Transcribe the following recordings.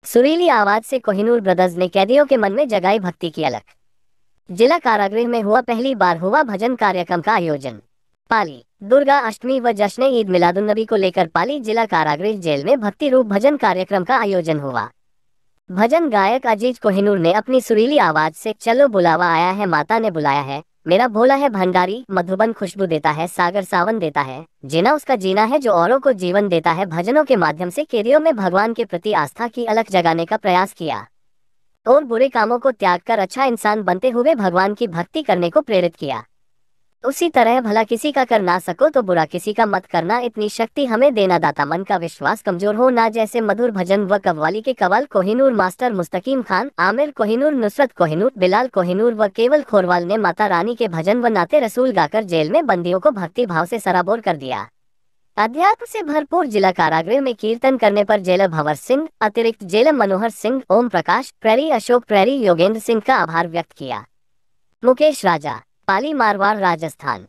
सुरीली आवाज से कोहिनूर ब्रदर्स ने कैदियों के मन में जगाई भक्ति की अलख। जिला कारागृह में पहली बार हुआ भजन कार्यक्रम का आयोजन। पाली दुर्गा अष्टमी व जश्न ईद मिलादुन्नबी को लेकर पाली जिला कारागृह जेल में भक्ति रूप भजन कार्यक्रम का आयोजन हुआ। भजन गायक अजीज कोहिनूर ने अपनी सुरीली आवाज से चलो बुलावा आया है माता ने बुलाया है, मेरा भोला है भंडारी, मधुबन खुशबू देता है, सागर सावन देता है, जीना उसका जीना है जो औरों को जीवन देता है। भजनों के माध्यम से कैदियों में भगवान के प्रति आस्था की अलख जगाने का प्रयास किया और बुरे कामों को त्याग कर अच्छा इंसान बनते हुए भगवान की भक्ति करने को प्रेरित किया। उसी तरह भला किसी का कर ना सको तो बुरा किसी का मत करना, इतनी शक्ति हमें देना दाता, मन का विश्वास कमजोर हो ना। जैसे मधुर भजन व कव्वाली के कव्वाल कोहिनूर मास्टर मुस्तकीम खान, आमिर कोहिनूर, नुसरत कोहिनूर, बिलाल कोहिनूर व केवल खोरवाल ने माता रानी के भजन व नाते रसूल गाकर जेल में बंदियों को भक्ति भाव से सराबोर कर दिया। अध्यात्म से भरपूर जिला कारागृह में कीर्तन करने पर जेलर भंवर सिंह, अतिरिक्त जेलर मनोहर सिंह, ओम प्रकाश प्रैरी, अशोक प्रैरी, योगेंद्र सिंह का आभार व्यक्त किया। मुकेश राजा, पाली मारवाड़, राजस्थान।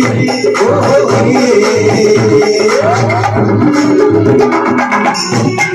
Oh,